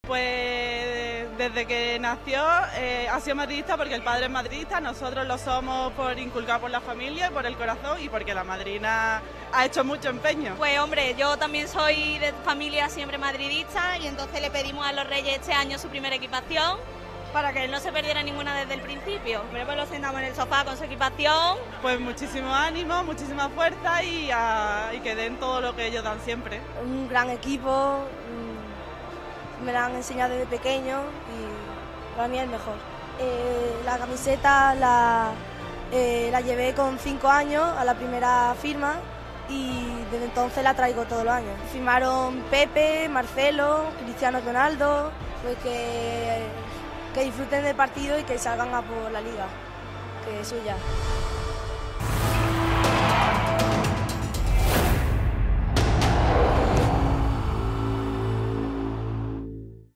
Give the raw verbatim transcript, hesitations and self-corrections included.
Pues desde que nació eh, ha sido madridista porque el padre es madridista, nosotros lo somos por inculcar por la familia, por el corazón y porque la madrina ha hecho mucho empeño. Pues hombre, yo también soy de familia siempre madridista y entonces le pedimos a los Reyes este año su primera equipación para que no se perdiera ninguna desde el principio. Primero lo sentamos en el sofá con su equipación. Pues muchísimo ánimo, muchísima fuerza y, a, y que den todo lo que ellos dan siempre. Un gran equipo, me la han enseñado desde pequeño y para mí es el mejor. Eh, la camiseta la, eh, la llevé con cinco años a la primera firma y desde entonces la traigo todos los años. Firmaron Pepe, Marcelo, Cristiano Ronaldo, pues que... que disfruten del partido y que salgan a por la liga, que es suya.